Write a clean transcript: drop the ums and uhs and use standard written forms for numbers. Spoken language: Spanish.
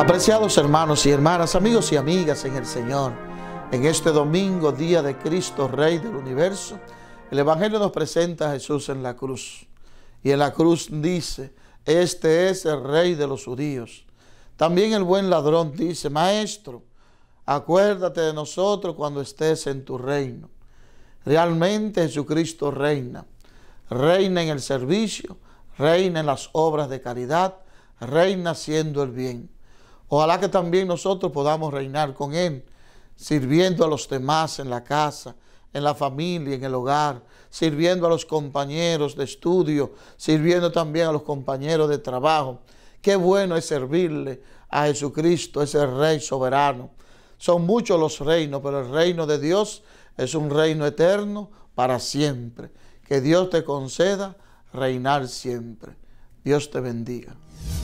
Apreciados hermanos y hermanas, amigos y amigas en el Señor, en este domingo, día de Cristo, Rey del universo, el Evangelio nos presenta a Jesús en la cruz. Y en la cruz dice, este es el Rey de los judíos. También el buen ladrón dice, Maestro, acuérdate de nosotros cuando estés en tu reino. Realmente Jesucristo reina. Reina en el servicio, reina en las obras de caridad, reina haciendo el bien. Ojalá que también nosotros podamos reinar con Él, sirviendo a los demás en la casa, en la familia, en el hogar, sirviendo a los compañeros de estudio, sirviendo también a los compañeros de trabajo. Qué bueno es servirle a Jesucristo, ese Rey soberano. Son muchos los reinos, pero el reino de Dios es un reino eterno para siempre. Que Dios te conceda reinar siempre. Dios te bendiga.